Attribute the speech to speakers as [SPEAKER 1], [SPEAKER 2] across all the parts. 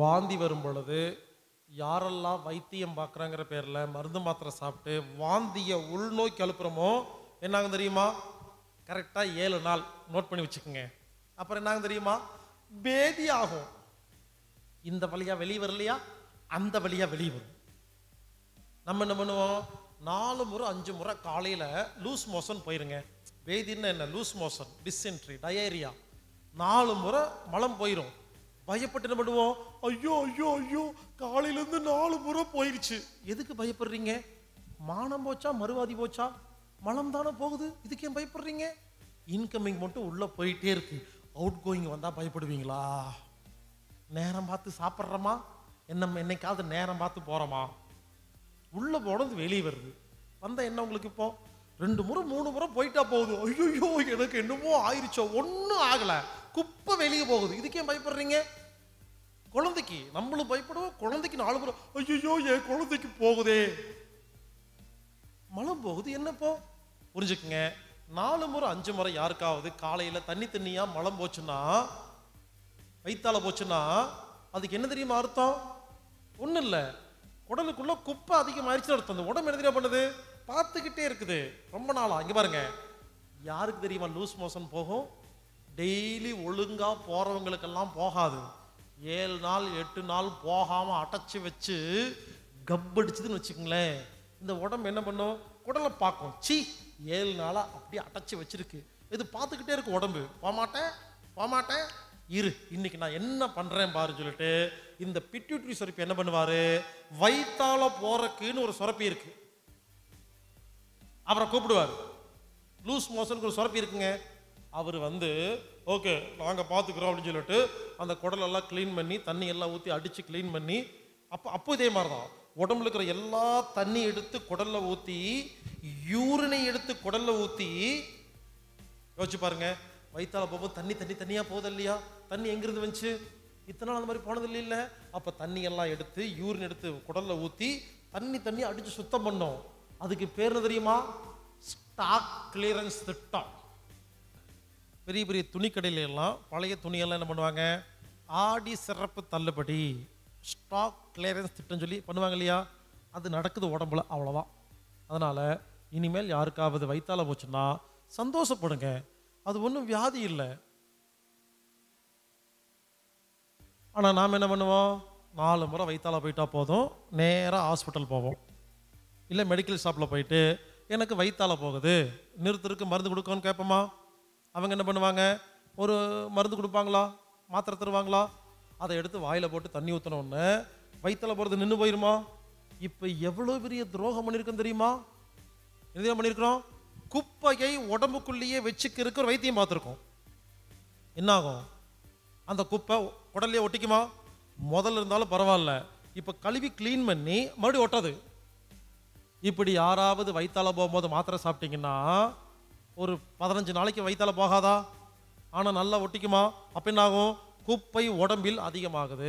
[SPEAKER 1] வாந்தி வரும் பொழுது யாரெல்லாம் வைத்தியம் பார்க்குறாங்கிற பேரில் மருந்து மாத்திரை சாப்பிட்டு வாந்தியை உள்நோக்கி அழுப்புறோமோ என்னாங்க தெரியுமா? கரெக்டாக 7 நாள் நோட் பண்ணி வச்சுக்கோங்க. அப்புறம் என்னாங்க தெரியுமா? பேதி ஆகும். இந்த வழியாக வெளியே வரலையா, அந்த வழியாக வெளியே வரும். நம்ம என்ன பண்ணுவோம்? 4 முறை 5 முறை காலையில் லூஸ் மோஷன் போயிருங்க. பேதின்னு என்ன? Loose motion, dysentery, diarrhoea. 4 முறை மலம் போயிடும். பயப்பட்டு என்ன பண்ணுவோம்? ஐயோ ஐயோ ஐயோ, காலையிலேருந்து 4 முறை போயிடுச்சு. எதுக்கு பயப்படுறீங்க? மானம் போச்சா, மறுவாதி போச்சா? மலம் தானே போகுது, இதுக்கு ஏன் பயப்படுறீங்க? இன்கமிங் மட்டும் உள்ளே போயிட்டே இருக்கு. அவுட் கோயிங் வந்தால் பயப்படுவீங்களா? நேரம் பார்த்து சாப்பிட்றோமா? என்னைக்காவது நேரம் பார்த்து போகிறோமா? உள்ளே போனது வெளியே வருது. வந்தால் என்ன உங்களுக்கு? இப்போ 2 முறை 3 முறை போயிட்டா போகுது. ஐயோ எனக்கு என்னமோ ஆயிடுச்சோ. ஒன்றும் ஆகலை, குப்பை வெளியே போகுது. இதுக்கே பயப்படுறீங்க? குழந்தைக்கு நம்மளும் பயப்படுவோம், குழந்தைக்கு 4 முறை ஐயோ என் குழந்தைக்கு போகுதே, மலம் போகுது. என்னப்போ புரிஞ்சுக்குங்க. 4 முறை 5 முறை யாருக்காவது காலையில் தண்ணியா மலம் போச்சுன்னா, வயிற்றால போச்சுன்னா, அதுக்கு என்ன தெரியுமா அர்த்தம்? ஒன்றும் இல்லை, குடலுக்குள்ள குப்பை அதிகமாகிடுச்சுன்னு அர்த்தம். அந்த உடம்பு என்ன தெரியுமா பண்ணுது? பார்த்துக்கிட்டே இருக்குது ரொம்ப நாளா. இங்கே பாருங்க, யாருக்கு தெரியுமா லூஸ் மோஷன் போகும்? டெய்லி ஒழுங்கா போறவங்களுக்கெல்லாம் போகாது. 7 நாள் 8 நாள் போகாம அடைச்சி வச்சு கப்படிச்சுதுன்னு வச்சுக்கோங்களேன், இந்த உடம்பு என்ன பண்ணும்? குடலை பார்க்கும். 7 நாளா அப்படியே அடைச்சி வச்சிருக்கு. இது பார்த்துக்கிட்டே இருக்கு உடம்பு. போமாட்டேன் இரு, இன்னைக்கு நான் என்ன பண்றேன் பாருன்னு சொல்லிட்டு இந்த பிட்யூட்டரி சுரப்பி என்ன பண்ணுவாரு? வயிற்றால போறக்குன்னு ஒரு சுரப்பி இருக்கு, அவரை கூப்பிடுவார். லூஸ் மோஷனுக்கு ஒரு சுரப்பி இருக்குங்க. அவர் வந்து ஓகே நாங்கள் பார்த்துக்குறோம் அப்படின்னு சொல்லிட்டு அந்த குடலெல்லாம் க்ளீன் பண்ணி தண்ணி எல்லாம் ஊற்றி அடித்து க்ளீன் பண்ணி, அப்போ இதே மாதிரி தான் உடம்புல இருக்கிற எல்லா தண்ணி எடுத்து குடலில் ஊற்றி, யூரினை எடுத்து குடலில் ஊற்றி, யோசிச்சு பாருங்க, வயிற்றால போகும்போது தண்ணியாக போகுது இல்லையா? தண்ணி எங்கிருந்து வந்துச்சு? இத்தனை நாள் அந்த மாதிரி போனது இல்லை. அப்போ தண்ணி எல்லாம் எடுத்து யூரின் எடுத்து குடலில் ஊற்றி தண்ணி அடித்து சுத்தம் பண்ணோம். அதுக்கு பேர் தெரியுமா? ஸ்டாக் கிளியரன்ஸ் திட்டம். பெரிய பெரிய துணிக்கடையில எல்லாம் பழைய துணியெல்லாம் என்ன பண்ணுவாங்க? ஆடி சிறப்பு தள்ளுபடி, ஸ்டாக் கிளியரன்ஸ் திட்டம் சொல்லி பண்ணுவாங்க இல்லையா? அது நடக்குது உடம்புல, அவ்வளோதான். அதனால் இனிமேல் யாருக்காவது வயிற்றால போச்சுன்னா சந்தோஷப்படுங்க, அது ஒன்றும் வியாதி இல்லை. ஆனால் நாம் என்ன பண்ணுவோம்? 4 முறை வயிற்றால போயிட்டா போதும், நேராக ஹாஸ்பிட்டல் போவோம். இல்லை மெடிக்கல் ஷாப்பில் போயிட்டு எனக்கு வயிற்றால போகுது, நிறுத்துறதுக்கு மருந்து கொடுக்கணும்னு கேட்போமா? அவங்க என்ன பண்ணுவாங்க? ஒரு மருந்து கொடுப்பாங்களா, மாத்திரை தருவாங்களா? அதை எடுத்து வாயில் போட்டு தண்ணி ஊற்றினோன்னு வயிற்றால போகிறது நின்று போயிருமா? இப்போ எவ்வளோ பெரிய துரோகம் பண்ணியிருக்கோம் தெரியுமா? என்ன பண்ணியிருக்கிறோம்? குப்பையை உடம்புக்குள்ளேயே வச்சுக்கிறதுக்கு ஒரு வைத்தியம் பார்த்துருக்கோம். என்னாகும்? அந்த குப்பை உடல்லையே ஒட்டிக்குமா? முதல்ல இருந்தாலும் பரவாயில்ல, இப்போ கழுவி க்ளீன் பண்ணி மறுபடியும் ஒட்டாது. இப்படி யாராவது வயிற்றால போகும்போது மாத்திரை சாப்பிட்டீங்கன்னா ஒரு 15 நாளைக்கு வயிற்றால போகாதா? ஆனால் நல்லா ஒட்டிக்குமா? அப்போ என்ன ஆகும்? குப்பை உடம்பில் அதிகமாகுது.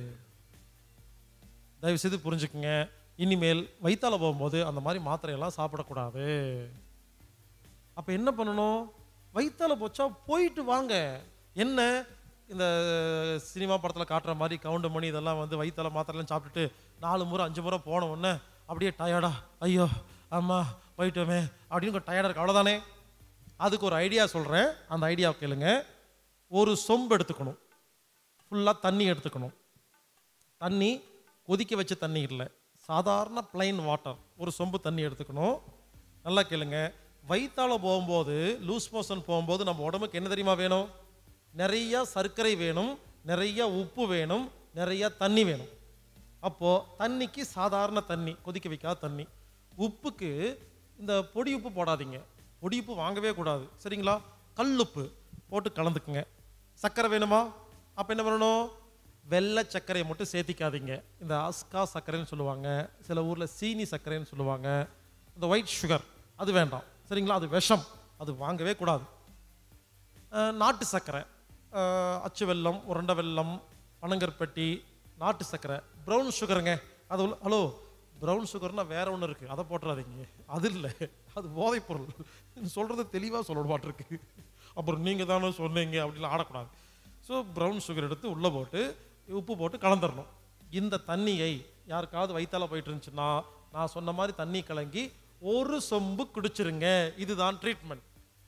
[SPEAKER 1] தயவு செய்து புரிஞ்சுக்குங்க, இனிமேல் வயிற்றால போகும்போது அந்த மாதிரி மாத்திரையெல்லாம் சாப்பிடக்கூடாது. அப்போ என்ன பண்ணணும்? வயிற்றால போச்சா போயிட்டு வாங்க. என்ன இந்த சினிமா படத்தில் காட்டுற மாதிரி கவுண்டமணி இதெல்லாம் வந்து வயிற்றால மாத்திரைலாம் சாப்பிட்டுட்டு 4 முறை 5 முறை போன உடனே அப்படியே டயர்டா, ஐயோ அம்மா போயிட்டோமே அப்படின்னு டயர்டாக இருக்கு, அவ்வளோதானே? அதுக்கு ஒரு ஐடியா சொல்கிறேன், அந்த ஐடியாவை கேளுங்க. ஒரு சொம்பு எடுத்துக்கணும், ஃபுல்லாக தண்ணி எடுத்துக்கணும். தண்ணி கொதிக்க வச்ச தண்ணி இல்லை, சாதாரண பிளைன் வாட்டர். ஒரு சொம்பு தண்ணி எடுத்துக்கணும். நல்லா கேளுங்க, வயிற்றால போகும்போது லூஸ் மோஷன் போகும்போது நம்ம உடம்புக்கு என்ன தெரியுமா வேணும்? நிறைய சர்க்கரை வேணும், நிறைய உப்பு வேணும், நிறைய தண்ணி வேணும். அப்போது தண்ணிக்கு சாதாரண தண்ணி, கொதிக்க வைக்காத தண்ணி. உப்புக்கு இந்த பொடி உப்பு போடாதீங்க, பொடி உப்பு வாங்கவே கூடாது, சரிங்களா? கல்லுப்பு போட்டு கலந்துக்குங்க. சர்க்கரை வேணுமா? அப்போ என்ன பண்ணணும்? வெள்ளை சர்க்கரையை மட்டும் சேர்த்திக்காதீங்க. இந்த அஸ்கா சர்க்கரைன்னு சொல்லுவாங்க, சில ஊரில் சீனி சர்க்கரைன்னு சொல்லுவாங்க. இந்த ஒயிட் சுகர் அது வேண்டாம், சரிங்களா? அது விஷம், அது வாங்கவே கூடாது. நாட்டு சர்க்கரை, அச்சு வெல்லம், உருண்டை வெல்லம், பனங்கற்பட்டி, நாட்டு சர்க்கரை, ப்ரௌன் சுகருங்க. அது ஹலோ, ப்ரௌன் சுகர்னால் வேற ஒன்று இருக்குது, அதை போட்டுறாதீங்க. அது இல்லை, அது போதைப் பொருள். சொல்கிறது தெளிவாக சொல்ல மாட்டிருக்கு. அப்புறம் நீங்கள் தானே சொன்னீங்க அப்படிலாம் ஆடக்கூடாது. ஸோ ப்ரௌன் சுகர் எடுத்து உள்ளே போட்டு உப்பு போட்டு கலந்துடணும். இந்த தண்ணியை யாருக்காவது வயிற்றால போயிட்டு இருந்துச்சுன்னா நான் சொன்ன மாதிரி தண்ணி கலங்கி ஒரு சொம்பு குடிச்சிருங்க. இதுதான் ட்ரீட்மெண்ட்.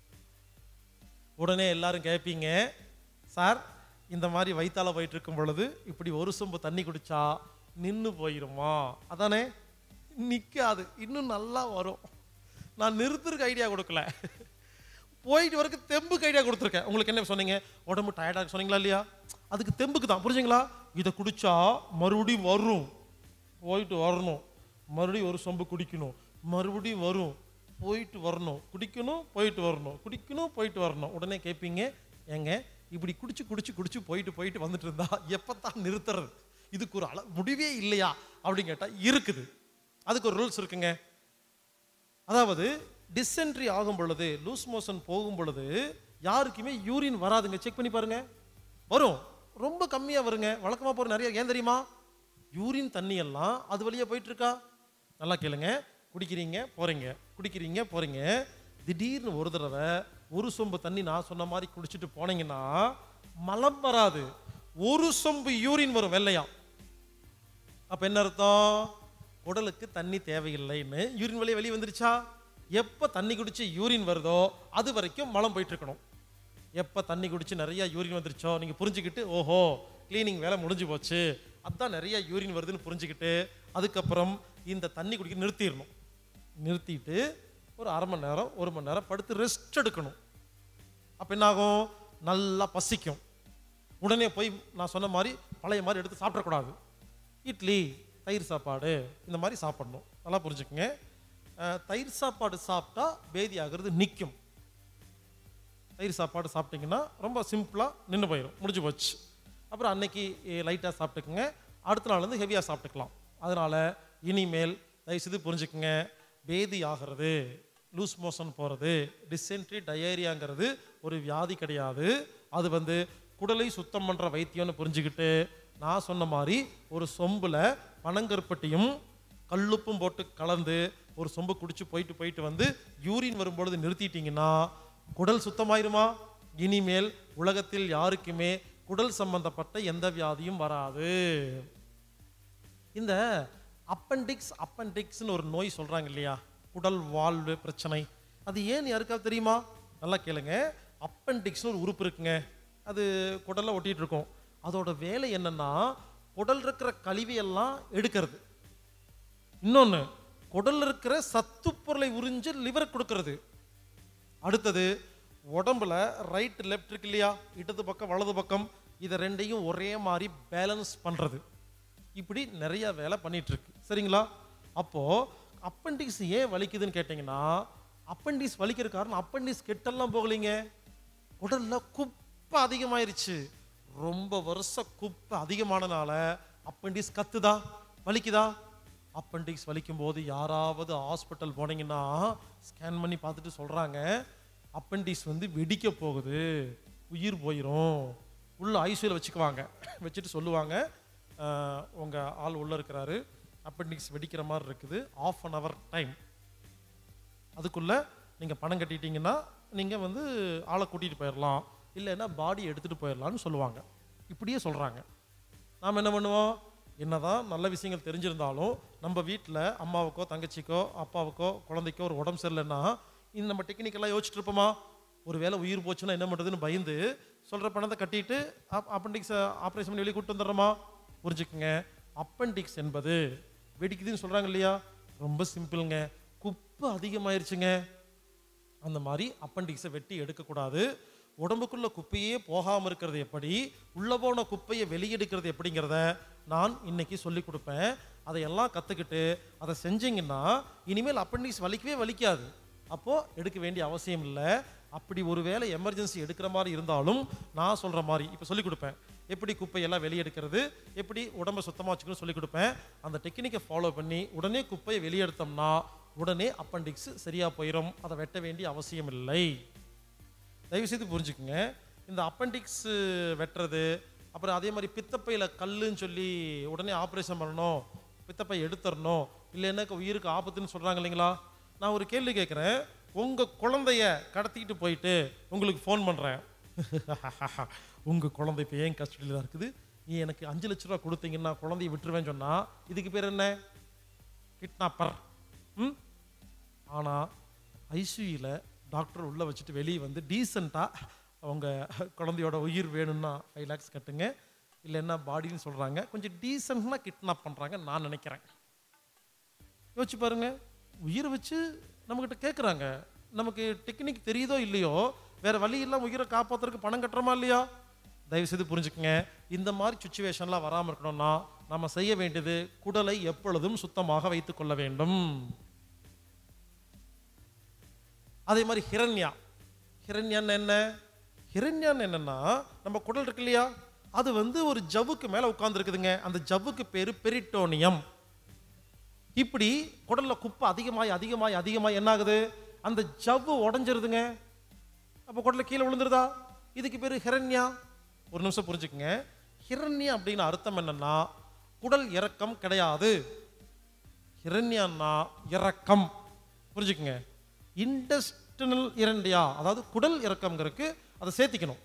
[SPEAKER 1] உடனே எல்லாரும் கேட்பீங்க, சார் இந்த மாதிரி வயிற்றால போயிட்டு இருக்கும் பொழுது இப்படி ஒரு சொம்பு தண்ணி குடிச்சா நின்று போயிருமா? அதானே, நிற்காது, இன்னும் நல்லா வரும். நான் நிறுத்துறதுக்கு ஐடியா கொடுக்கல, போயிட்டு வரைக்கும் தெம்புக்கு ஐடியா கொடுத்துருக்கேன். உங்களுக்கு என்ன சொன்னீங்க? உடம்பு டயர்டாக சொன்னீங்களா இல்லையா? அதுக்கு தெம்புக்கு தான், புரிஞ்சுங்களா? இதை குடிச்சா மறுபடியும் வரும், போயிட்டு வரணும், மறுபடியும் ஒரு சொம்பு குடிக்கணும், மறுபடியும் வரும், போயிட்டு வரணும், குடிக்கணும், போயிட்டு வரணும், குடிக்கணும், போயிட்டு வரணும். உடனே கேட்பீங்க, ஏங்க இப்படி குடிச்சு குடிச்சு குடிச்சு போயிட்டு போயிட்டு வந்துட்டு இருந்தா எப்பத்தான் நிறுத்துறது? இதுக்கு ஒரு முடிவே இல்லையா அப்படின்னு கேட்டால் இருக்குது. அதுக்கு ஒரு ரூல்ஸ் இருக்குங்க. அதாவது டிசென்ட்ரி ஆகும் பொழுது, லூஸ் மோஷன் போகும் பொழுது யாருக்குமே யூரின் வராதுங்க. செக் பண்ணி பாருங்க, வரும், ரொம்ப கம்மியாக வருங்க. வழக்கமாக போகிற நிறைய, ஏன் தெரியுமா? யூரின் தண்ணி எல்லாம் அது வழியாக போயிட்டு இருக்கா. நல்லா கேளுங்க, குடிக்கிறீங்க போறீங்க, குடிக்கிறீங்க போறீங்க, திடீர்னு ஒரு தடவை ஒரு சொம்பு தண்ணி நான் சொன்ன மாதிரி குடிச்சிட்டு போனீங்கன்னா மலம் வராது, ஒரு சொம்பு யூரின் வரும் வெள்ளையா. அப்ப என்ன அர்த்தம்? உடலுக்கு தண்ணி தேவையில்லைன்னு யூரின் வெளியே வந்துருச்சா? எப்ப தண்ணி குடிச்சு யூரின் வருதோ அது வரைக்கும் மலம் போயிட்டு இருக்கணும். எப்ப தண்ணி குடிச்சு நிறைய யூரின் வந்துருச்சோ நீங்க புரிஞ்சுக்கிட்டு, ஓஹோ கிளீனிங் வேலை முடிஞ்சு போச்சு, அதான் நிறைய யூரின் வருதுன்னு புரிஞ்சுக்கிட்டு அதுக்கப்புறம் இந்த தண்ணி குடிக்க நிறுத்திடணும். நிறுத்திட்டு ஒரு அரை மணி நேரம் 1 மணி நேரம் படுத்து ரெஸ்ட் எடுக்கணும். அப்போ என்ன ஆகும்? நல்லா பசிக்கும். உடனே போய் நான் சொன்ன மாதிரி பழைய மாதிரி எடுத்து சாப்பிடக்கூடாது. இட்லி, தயிர் சாப்பாடு இந்த மாதிரி சாப்பிடணும். நல்லா புரிஞ்சுக்குங்க. தயிர் சாப்பாடு சாப்பிட்டா பேதி ஆகிறது நிற்கும். தயிர் சாப்பாடு சாப்பிட்டீங்கன்னா ரொம்ப சிம்பிளாக நின்று போயிடும், முடிஞ்சு போச்சு. அப்புறம் அன்னைக்கு லைட்டாக சாப்பிட்டுக்குங்க, அடுத்த நாள் வந்து ஹெவியாக சாப்பிட்டுக்கலாம். அதனால் இனிமேல் தயவுசெய்து புரிஞ்சுக்குங்க, பேதி ஆகிறது, லூஸ் மோஷன் போகிறது, டிசென்ட்ரி டயேரியாங்கிறது ஒரு வியாதி கிடையாது. அது வந்து குடலை சுத்தம் பண்ணுற வைத்தியம்னு புரிஞ்சுக்கிட்டு நான் சொன்ன மாதிரி ஒரு சொம்பில் பனங்கருப்பட்டியும் கல்லுப்பும் போட்டு கலந்து ஒரு சொம்பு குடிச்சு போயிட்டு போயிட்டு வந்து யூரின் வரும்பொழுது நிறுத்திட்டீங்கன்னா குடல் சுத்தமாயிருமா? இனிமேல் உலகத்தில் யாருக்குமே குடல் சம்பந்தப்பட்ட எந்த வியாதியும் வராது. இந்த அப்பெண்டிக்ஸ்னு ஒரு நோய் சொல்றாங்க இல்லையா, குடல் வாழ்வு பிரச்சனை, அது ஏன் யாருக்காவது தெரியுமா? நல்லா கேளுங்க. அப்பெண்டிக்ஸ்னு ஒரு உறுப்பு இருக்குங்க, அது குடல்ல ஒட்டிட்டு இருக்கும். அதோட வேலை என்னன்னா குடல் இருக்கிற கழிவையெல்லாம் எடுக்கிறது. இன்னொன்று, குடல்ல இருக்கிற சத்து பொருளை உறிஞ்சு லிவர் கொடுக்கறது. அடுத்தது, உடம்புல ரைட் லெஃப்ட் இருக்கு இல்லையா, இடது பக்கம் வலது பக்கம், இதை ரெண்டையும் ஒரே மாதிரி பேலன்ஸ் பண்றது. இப்படி நிறைய வேலை பண்ணிட்டு இருக்கு, சரிங்களா? அப்போ அப்பெண்டிக்ஸ் ஏன் வலிக்குதுன்னு கேட்டீங்கன்னா, அப்பெண்டிக்ஸ் வலிக்கிற காரணம் அப்பெண்டிக்ஸ் கெட்டெல்லாம் போகலைங்க, குடல்ல குப்பை அதிகமாயிருச்சு. ரொம்ப வருஷம் குப்பை அதிகமானனால அப்பெண்டிக்ஸ் கத்துதா, வலிக்குதா? அப்பெண்டிக்ஸ் வலிக்கும் போது யாராவது ஹாஸ்பிட்டல் போனீங்கன்னா ஸ்கேன் பண்ணி பார்த்துட்டு சொல்றாங்க, அப்பெண்டிக்ஸ் வந்து வெடிக்க போகுது, உயிர் போயிடும், உள்ள ஐசியூல வச்சுக்குவாங்க. வச்சுட்டு சொல்லுவாங்க, உங்கள் ஆள் உள்ளே இருக்கிறாரு, அப்பெண்டிக்ஸ் வெடிக்கிற மாதிரி இருக்குது, 1/2 hour டைம், அதுக்குள்ளே நீங்கள் பணம் கட்டிட்டீங்கன்னா நீங்கள் வந்து ஆளை கூட்டிகிட்டு போயிடலாம், இல்லைன்னா பாடி எடுத்துகிட்டு போயிடலான்னு சொல்லுவாங்க. இப்படியே சொல்கிறாங்க. நாம் என்ன பண்ணுவோம்? என்னதான் நல்ல விஷயங்கள் தெரிஞ்சிருந்தாலும் நம்ம வீட்டில் அம்மாவுக்கோ தங்கச்சிக்கோ அப்பாவுக்கோ குழந்தைக்கோ ஒரு உடம்பு சரியில்லைன்னா இந்த நம்ம டெக்னிக்கெல்லாம் யோசிச்சுட்டு இருப்போமா? ஒரு வேளை உயிர் போச்சுன்னா என்ன பண்ணுறதுன்னு பயந்து சொல்கிற பணத்தை கட்டிட்டு அப்பெண்டிக்ஸை ஆப்ரேஷன் பண்ணி வெளியே கூப்பிட்டு வந்துடுறோமா? புரிஞ்சுக்குங்க, அப்பெண்டிக்ஸ் என்பது வெடிக்குதுன்னு சொல்கிறாங்க இல்லையா, ரொம்ப சிம்பிளுங்க, குப்பை அதிகமாயிருச்சுங்க. அந்த மாதிரி அப்பெண்டிக்ஸை வெட்டி எடுக்கக்கூடாது. உடம்புக்குள்ள குப்பையே போகாமல் இருக்கிறது எப்படி, உள்ள போன குப்பையை வெளியெடுக்கிறது எப்படிங்கிறத நான் இன்னைக்கு சொல்லி கொடுப்பேன். அதையெல்லாம் கற்றுக்கிட்டு அதை செஞ்சீங்கன்னா இனிமேல் அப்பெண்டிக்ஸ் வலிக்கவே வலிக்காது. அப்போது எடுக்க வேண்டிய அவசியம் இல்லை. அப்படி ஒரு வேளை எமர்ஜென்சி எடுக்கிற மாதிரி இருந்தாலும் நான் சொல்கிற மாதிரி இப்போ சொல்லிக் கொடுப்பேன். எப்படி குப்பையெல்லாம் வெளியெடுக்கிறது, எப்படி உடம்பை சுத்தமாக வச்சுக்கணும்னு சொல்லிக் கொடுப்பேன். அந்த டெக்னிக்கை ஃபாலோ பண்ணி உடனே குப்பையை வெளியெடுத்தோம்னா உடனே அப்பெண்டிக்ஸ் சரியாக போயிடும். அதை வெட்ட வேண்டிய அவசியம் இல்லை. தயவுசெய்து புரிஞ்சுக்குங்க. இந்த அப்பெண்டிக்ஸ் வெட்டுறது, அப்புறம் அதே மாதிரி பித்தப்பையில் கல்லுன்னு சொல்லி உடனே ஆப்ரேஷன் பண்ணணும், பித்தப்பை எடுத்துடணும், இல்லைன்னா உயிருக்கு ஆபத்துன்னு சொல்கிறாங்க இல்லைங்களா. நான் ஒரு கேள்வி கேட்குறேன், உங்கள் குழந்தைய கடத்திக்கிட்டு போயிட்டு உங்களுக்கு ஃபோன் பண்ணுறேன், உங்கள் குழந்தை இப்போ ஏன் கஸ்டடியில் தான் இருக்குது, நீ எனக்கு 5 லட்ச ரூபா கொடுத்தீங்கன்னா குழந்தைய விட்டுருவேன்னு சொன்னா இதுக்கு பேர் என்ன? கிட்னாப்பர். ஆனால் ஐசியூவில் டாக்டர் உள்ளே வச்சுட்டு வெளியே வந்து டீசெண்டாக அவங்க குழந்தையோட உயிர் வேணும்னா 5 lakhs கட்டுங்க, இல்லைன்னா பாடின்னு சொல்கிறாங்க, கொஞ்சம் டீசெண்டாக கிட்னாப் பண்ணுறாங்க நான் நினைக்கிறேன். யோசிச்சு பாருங்க, உயிரை வச்சு நம்மக்கிட்ட கேட்குறாங்க. நமக்கு டெக்னிக் தெரியுதோ இல்லையோ, வேற வழி இல்லாமல் உயிரை காப்பாற்றுறதுக்கு பணம் கட்டுறோமா இல்லையா? தயவுசெய்து புரிஞ்சுக்குங்க. இந்த மாதிரி சுச்சுவேஷன்லாம் வராமல் இருக்கணும்னா நம்ம செய்ய வேண்டியது குடலை எப்பொழுதும் சுத்தமாக வைத்துக் கொள்ள வேண்டும். அதே மாதிரி ஹிரண்யான்னு என்ன? ஹிரண்யான்னு என்னன்னா, நம்ம குடல் இருக்கு இல்லையா, அது வந்து ஒரு ஜவ்வுக்கு மேலே உட்கார்ந்துருக்குதுங்க. அந்த ஜவ்வுக்கு பேர் பெரிட்டோனியம். இப்படி குடல்ல குப்பை அதிகமாய் என்ன ஆகுது? அந்த ஜவ்வு உடஞ்சிருதுங்க. அப்போ குடல்ல கீழே விழுந்துருதா? இதுக்கு பேர் ஹிரண்யா. ஒரு நிமிஷம் புரிஞ்சுக்குங்க. ஹிரண்யா அப்படின்னு அர்த்தம் என்னன்னா, குடல் இறக்கம் கிடையாது. ஹிரண்யான்னா இறக்கம். புரிஞ்சுக்குங்க. இன்டெஸ்டினல் இரண்டியா, அதாவது குடல் இறக்கம்ங்கிறதுக்கு அதை சேர்த்திக்கணும்.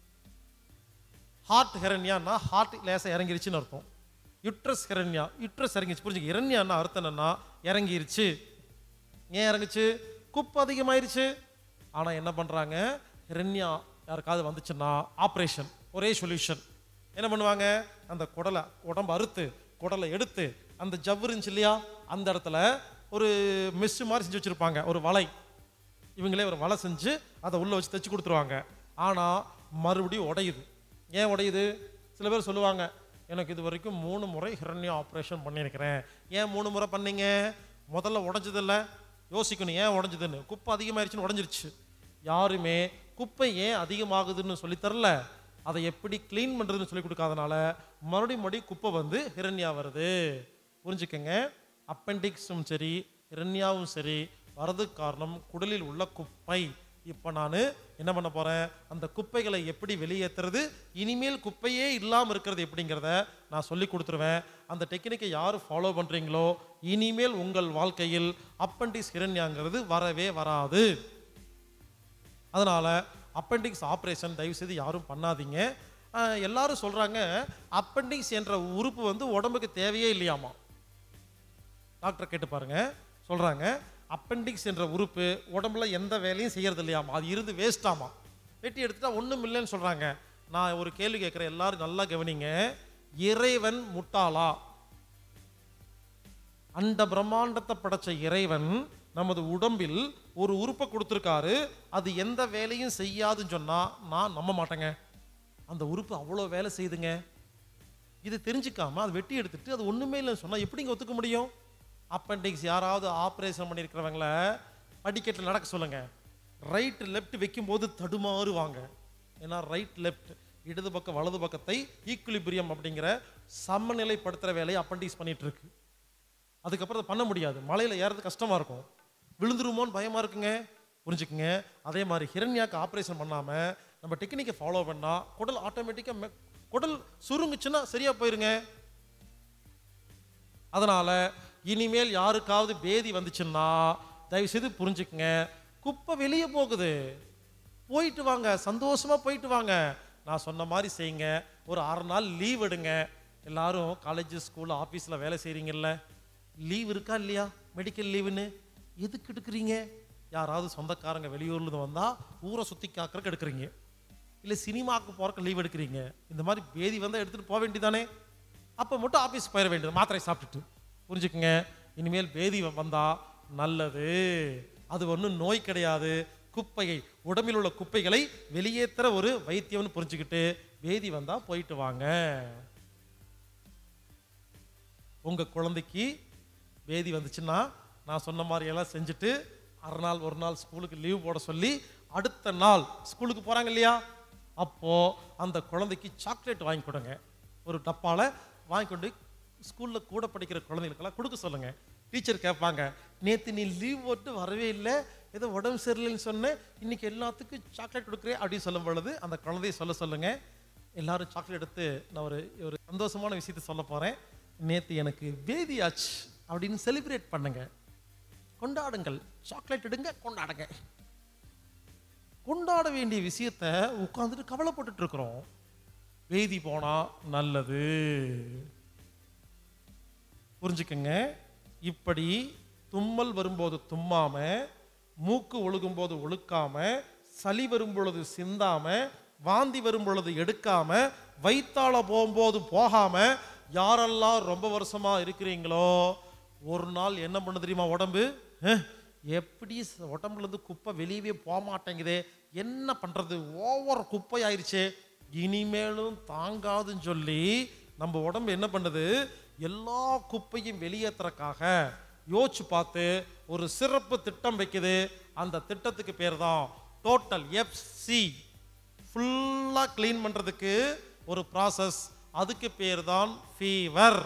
[SPEAKER 1] ஹார்ட் ஹிரண்யான்னா ஹார்ட் லேசாக இறங்கிருச்சுன்னு அர்த்தம். யுட்ரஸ் ஹிரண்யா, யுட்ரஸ் இறங்கிருச்சு. புரிஞ்சுக்க. ஹிரண்யான்னா அர்த்தம் என்னன்னா இறங்கிருச்சு. ஏன் இறங்குச்சு? குப்பை அதிகமாயிருச்சு. ஆனால் என்ன பண்ணுறாங்க, ஹிரண்யா யாருக்காவது வந்துச்சுன்னா ஆப்ரேஷன், ஒரே சொல்யூஷன். என்ன பண்ணுவாங்க, அந்த குடலை உடம்பு அறுத்து குடலை எடுத்து அந்த ஜவ்வு இருந்துச்சு இல்லையா, அந்த இடத்துல ஒரு மெஸ் மாதிரி செஞ்சு வச்சுருப்பாங்க, ஒரு வலை. இவங்களே ஒரு வலை செஞ்சு அதை உள்ளே வச்சு தைச்சி கொடுத்துருவாங்க. ஆனால் மறுபடியும் உடையுது. ஏன் உடையுது? சில பேர் சொல்லுவாங்க, எனக்கு இது வரைக்கும் 3 முறை ஹிரண்யா ஆப்ரேஷன் பண்ணியிருக்கிறேன். ஏன் 3 முறை பண்ணீங்க? முதல்ல உடஞ்சதில்ல, யோசிக்கணும் ஏன் உடஞ்சதுன்னு. குப்பை அதிகமாகிடுச்சுன்னு உடஞ்சிருச்சு. யாருமே குப்பை ஏன் அதிகமாகுதுன்னு சொல்லித்தரல, அதை எப்படி கிளீன் பண்ணுறதுன்னு சொல்லி கொடுக்காதனால மறுபடியும் குப்பை வந்து ஹிரண்யா வருது. புரிஞ்சுக்கங்க. அப்பெண்டிக்ஸும் சரி ஹிரண்யாவும் சரி வரதுக்கு காரணம் குடலில் உள்ள குப்பை. இப்போ நான் என்ன பண்ண போகிறேன், அந்த குப்பைகளை எப்படி வெளியேற்றுறது, இனிமேல் குப்பையே இல்லாமல் இருக்கிறது எப்படிங்கிறத நான் சொல்லி கொடுத்துருவேன். அந்த டெக்னிக்கை யார் ஃபாலோ பண்ணுறீங்களோ இனிமேல் உங்கள் வாழ்க்கையில் அப்பெண்டிக்ஸ் ஹிரண்யாங்கிறது வரவே வராது. அதனால் அப்பெண்டிக்ஸ் ஆப்ரேஷன் தயவுசெய்து யாரும் பண்ணாதீங்க. எல்லாரும் சொல்கிறாங்க அப்பெண்டிக்ஸ் என்ற உறுப்பு வந்து உடம்புக்கு தேவையே இல்லையாமா. டாக்டர் கேட்டு பாருங்க, சொல்கிறாங்க அப்பெண்டிக்ஸ் என்ற உறுப்பு உடம்புல எந்த வேலையும் செய்யறது இல்லையாமா, அது இருந்து வேஸ்டாமா, வெட்டி எடுத்துட்டா ஒன்றும் இல்லைன்னு சொல்கிறாங்க. நான் ஒரு கேள்வி கேட்குறேன், எல்லாரும் நல்லா கவனிங்க. இறைவன் முட்டாளா? அந்த பிரம்மாண்டத்தை படைச்ச இறைவன் நமது உடம்பில் ஒரு உறுப்பை கொடுத்துருக்காரு, அது எந்த வேலையும் செய்யாதுன்னு சொன்னால் நான் நம்ப மாட்டேங்க. அந்த உறுப்பு அவ்வளோ வேலை செய்யுதுங்க. இது தெரிஞ்சுக்காம அது வெட்டி எடுத்துட்டு அது ஒன்றுமே இல்லைன்னு சொன்னால் எப்படிங்க ஒத்துக்க முடியும்? அப்பெண்டிக்ஸ் யாராவது ஆப்ரேஷன் பண்ணியிருக்கிறவங்கள படிக்கட்டில் நடக்க சொல்லுங்கள். ரைட் லெஃப்ட் வைக்கும்போது தடுமாறுவாங்க. ஏன்னா ரைட் லெஃப்ட், இடது பக்கம் வலது பக்கத்தை ஈக்குலிபிரியம் அப்படிங்கிற சமநிலைப்படுத்துகிற வேலையை அப்பெண்டிக்ஸ் பண்ணிட்டு இருக்கு. அதுக்கப்புறம் அதை பண்ண முடியாது. மலையில் ஏறது கஷ்டமாக இருக்கும், விழுந்துருமோன்னு பயமாக இருக்குங்க. புரிஞ்சுக்குங்க. அதே மாதிரி ஹிரண்யாக்கு ஆப்ரேஷன் பண்ணாமல் நம்ம டெக்னிக்கை ஃபாலோ பண்ணால் குடல் ஆட்டோமேட்டிக்காக குடல் சுருங்குச்சுன்னா சரியாக போயிருங்க. அதனால் இனிமேல் யாருக்காவது பேதி வந்துச்சுன்னா தயவுசெய்து புரிஞ்சுக்குங்க, குப்பை வெளியே போகுது, போயிட்டு வாங்க, சந்தோஷமாக போயிட்டு வாங்க. நான் சொன்ன மாதிரி செய்யுங்க. ஒரு 6 நாள் லீவ் எடுங்க. எல்லாரும் காலேஜ் ஸ்கூல் ஆஃபீஸில் வேலை செய்கிறீங்கல்ல, லீவ் இருக்கா இல்லையா? மெடிக்கல் லீவுன்னு எதுக்கு எடுக்கிறீங்க? யாராவது சொந்தக்காரங்க வெளியூர்லேருந்து வந்தால் ஊரை சுற்றி காக்கிறதுக்கு எடுக்கிறீங்க, இல்லை சினிமாவுக்கு போகிறக்கு லீவ் எடுக்கிறீங்க. இந்த மாதிரி பேதி வந்தால் எடுத்துகிட்டு போக வேண்டியதானே? அப்போ மட்டும் ஆஃபீஸ் போயிட வேண்டியது மாத்திரை சாப்பிட்டுட்டு. புரிஞ்சுக்குங்க. இனிமேல் பேதி வந்தால் நல்லது, அது ஒன்றும் நோய் கிடையாது. குப்பையை, உடம்பில் உள்ள குப்பைகளை வெளியேற்றுற ஒரு வைத்தியம்னு புரிஞ்சுக்கிட்டு பேதி வந்தால் போயிட்டு வாங்க. உங்கள் குழந்தைக்கு பேதி வந்துச்சுன்னா நான் சொன்ன மாதிரி எல்லாம் செஞ்சுட்டு அரை ஒரு நாள் ஸ்கூலுக்கு லீவ் போட சொல்லி அடுத்த நாள் ஸ்கூலுக்கு போகிறாங்க இல்லையா, அப்போது அந்த குழந்தைக்கு சாக்லேட் வாங்கி கொடுங்க. ஒரு டப்பாவில் வாங்கி கொண்டு ஸ்கூலில் கூட படிக்கிற குழந்தைகளுக்கெல்லாம் கொடுக்க சொல்லுங்கள். டீச்சர் கேட்பாங்க, நேற்று நீ லீவ் போட்டு வரவே இல்லை, ஏதோ உடம்பு சரியில்லைன்னு சொன்னேன், இன்றைக்கி எல்லாத்துக்கும் சாக்லேட் கொடுக்குறேன் அப்படின்னு சொல்லும் பொழுது அந்த குழந்தைய சொல்லுங்கள். எல்லோரும் சாக்லேட் எடுத்து நான் ஒரு சந்தோஷமான விஷயத்தை சொல்ல போகிறேன். நேற்று எனக்கு பேதி ஆச்சு அப்படின்னு செலிப்ரேட் பண்ணுங்க, கொண்டாடுங்கள். சாக்லேட் எடுங்க, கொண்டாடுங்க. கொண்டாட வேண்டிய விஷயத்த உட்காந்துட்டு கவலைப்பட்டுட்டு இருக்கிறோம். வேதி போனா நல்லது. புரிஞ்சுக்கங்க. இப்படி தும்மல் வரும்போது தும்மாம, மூக்கு ஒழுகும் போது ஒழுக்காம, சளி வரும் பொழுது சிந்தாம, வாந்தி வரும் பொழுது எடுக்காம, வயித்தால போகும்போது போகாம, யாரெல்லாம் ரொம்ப வருஷமா இருக்கிறீங்களோ ஒரு நாள் என்ன பண்ண தெரியுமா உடம்பு? எப்படி உடம்புல இருந்து குப்பை வெளியவே போக மாட்டேங்குதே, என்ன பண்றது, ஓவர் குப்பை ஆயிடுச்சு, இனிமேலும் தாங்காதுன்னு சொல்லி நம்ம உடம்பு என்ன பண்ணுது? எல்லா குப்பையும் வெளியேற்றுறக்காக யோசிச்சு பார்த்து ஒரு சிறப்பு திட்டம் வைக்குது. அந்த திட்டத்துக்கு பேர் தான் டோட்டல் எஃப்சி. ஃபுல்லா கிளீன் பண்றதுக்கு ஒரு ப்ராசஸ், அதுக்கு பேர் தான் ஃபீவர்.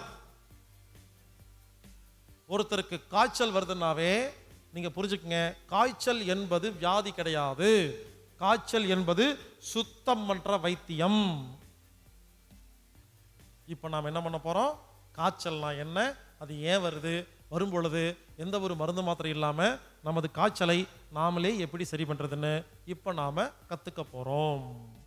[SPEAKER 1] ஒருத்தருக்கு காய்ச்சல் வருதுன்னாவே நீங்க புரிஞ்சுக்கங்க, காய்ச்சல் என்பது வியாதி கிடையாது. காய்ச்சல் என்பது சுத்தம் பண்ற வைத்தியம். இப்ப நாம் என்ன பண்ண போறோம்? காய்ச்சல்னா என்ன, அது ஏன் வருது, வரும் பொழுது எந்த ஒரு மருந்து மாத்திரை இல்லாம நமது காய்ச்சலை நாமளே எப்படி சரி பண்றதுன்னு இப்ப நாம கத்துக்க போறோம்.